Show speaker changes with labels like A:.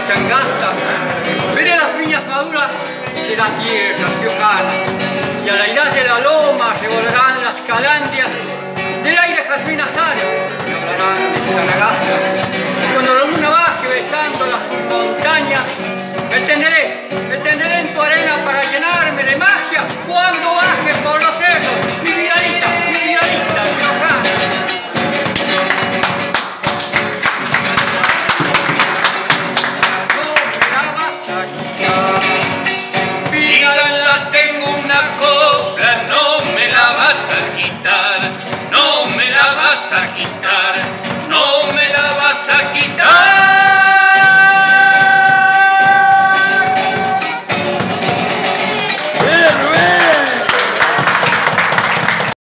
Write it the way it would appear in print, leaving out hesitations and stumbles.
A: changasta. Veré las viñas maduras y será tierra riojana. Y a la edad de la loma se volarán las calandrias del aire jazmín azar y hablarán de Sanagasta. Y cuando la luna baje besando las montañas, me tenderé en tu arena para llenarme de magia cuando baje por los cerros, mi vidalita riojana.
B: Tengo una copla, no me la vas a quitar, no me la vas a quitar, no me la vas a quitar.